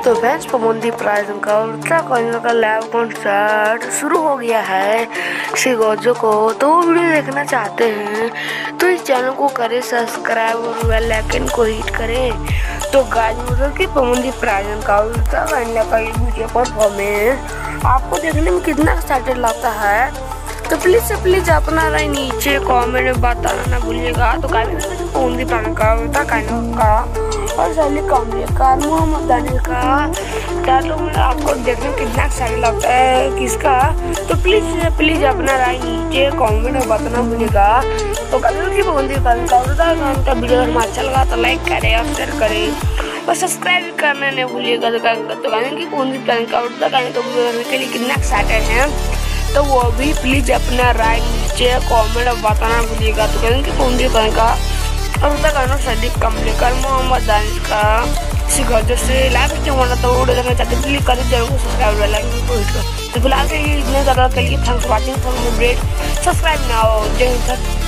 तो friends पमुंदी prize का उत्तराखंड का लाइव कॉन्सर्ट शुरू हो गया है श्री गोजो को। तो वो वीडियो देखना चाहते हैं तो इस चैनल को करें सब्सक्राइब और बेल आइकन को हिट करें। तो गाइस मतलब कि पमुंदी प्राइज का उत्तराखंड का ये वीडियो परफॉर्मेंस आपको देखने में कितना एक्साइटेड लगता है तो प्लीज से प्लीज अपना राय नीचे कमेंट में बताना ना भूलिएगा। तो पमुंदी प्राइज का उत्तराखंड का और सैली कामले का मोहम्मद दानिश का चारों में आपको देखने में कितना एक्साइटेड लगता है किसका। तो प्लीज अपना राय नीचे कमेंट में बताना भूलिएगा। तो कल की पमुंदी प्राइज का वीडियो हमें अच्छा लगा तो लाइक करें और शेयर करें और सब्सक्राइब करना नहीं भूलिएगा। तो कहने की पमुंदी प्राइज का वीडियो के लिए कितना एक्साइटेड है तो वो भी प्लीज अपना राय नीचे कमेंट में बताना भूलिएगा। तो कहने की पमुंदी प्राइज का और उत्तराखंड सैली कामले का मोहम्मद दानिश का शिखर से लाइव होना तो वीडियो देखना चाहते हैं प्लीज करें जरूर सब्सक्राइब लाइक को हिट करें। तो फिलहाल के लिए इतने ज़्यादा के लिए thanks for watching, subscribe now. जय हिंद सर।